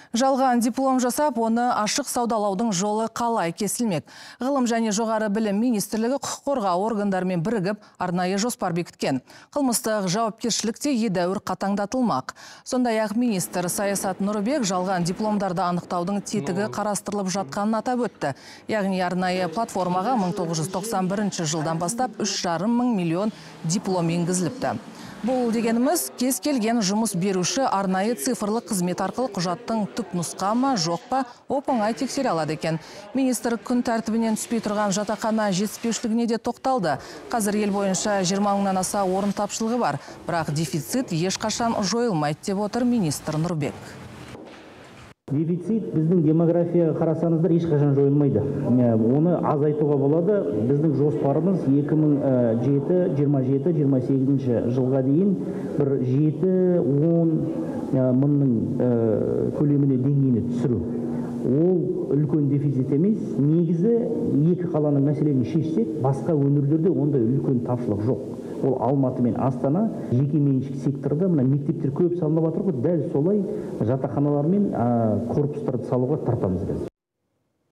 Жалған диплом жасап, оны ашық саудалаудың жолы қалай кесілмек? Ғылым және жоғары білім министрлігі құқық қорғау органдарымен бірігіп, арнайы жоспар бекіткен. Қылмыстық жауапкершілікте едәуір қатаңдатылмақ. Сондай-ақ министр Саясат Нұрбек жалған дипломдарды анықтаудың тетігі қарастырылып жатқанын атап өтті. Яғни арнайы платформаға 1991 жылдан бастап 3,5 миллион диплом енгізіліпті. Бұл дегеніміз, кез келген жұмыс беруші арнайы цифрлы қызмет арқылы құжаттың түп нұсқа ма, жоқ па, оп-оңай тексере алады екен. Министр күн тәртібінен түспей тұрған жатақхана жетіспеушілігіне де тоқталды. Қазір ел бойынша 20 мыңнан аса орын тапшылығы бар, бірақ дефицит ешқашан жойылмайды деп отыр министр Нұрбек. Дефицит біздің демографияға қарасаңыздар ешқашан жойылмайды. Оны азайтуға болады. Біздің жоспарымыз 2027-28 жылға дейін бір 7-10 мыңның көлеміне деңгейіне түсіру. Ол үлкен дефицит емес. Негізі екі қаланың мәселені шешсек, басқа өңірлерде ондай үлкен тапшылық жоқ. Ол Алматы мен Астана жеке меншік секторда мына мектептер көп салынып жатыр ғой, дәл солай жатақханалар мен корпустарды салуға тартамыз қазір.